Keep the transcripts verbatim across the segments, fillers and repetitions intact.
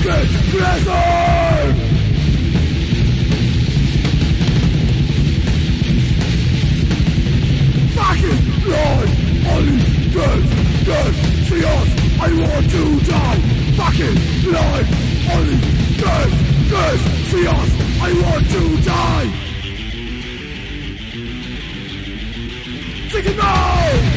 this prison. Fucking Lord, only this, this, see us, I want to die. Fucking Lord, only this, this, see us, I want to die. Take it now!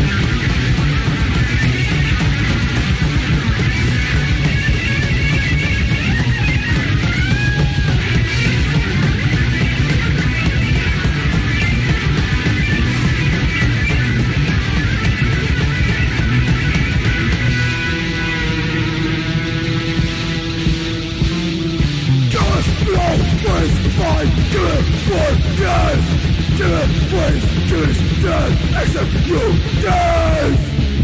Fine, give it one yes. Give it waste, give it dead. Except you, yes.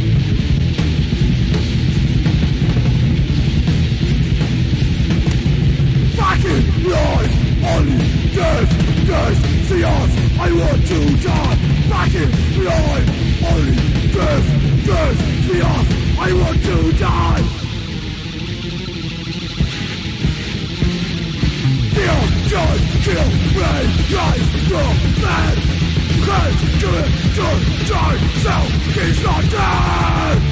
Fucking life, only this, this, see us, I want to die. Fucking life, only this, this, see us, I want to die. Kill, judge, kill, raise, rise, grow, man. Let's do it, just die, self, he's not dead.